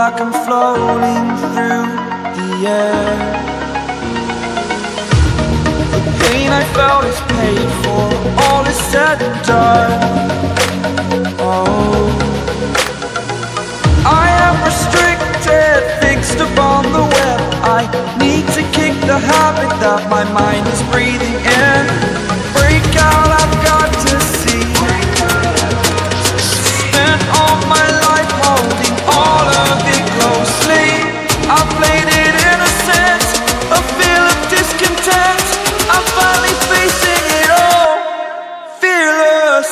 like I'm floating through the air. The pain I felt is paid for, all is said and done. Oh, I am restricted, fixed upon the web. I need to kick the habit that my mind is breathing in. Break out, I've got to see. Spent all my life holding all of it closely. I played it innocent, a feel of discontent. I'm finally facing it all, fearless.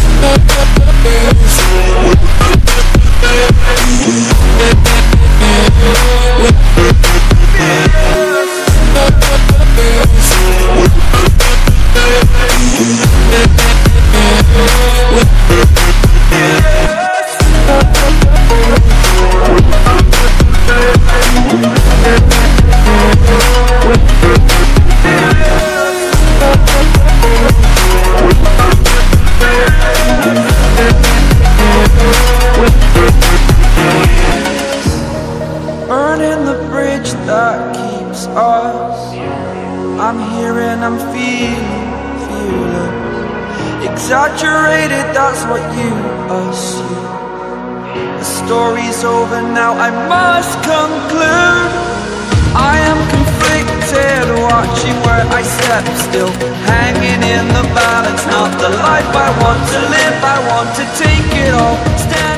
Burning the bridge that keeps us. I'm here and I'm feeling fearless. Exaggerated, that's what you assume. The story's over now, I must conclude. I am conflicted, watching where I step, still hanging in the balance. Not the life I want to live, I want to take it all. Stand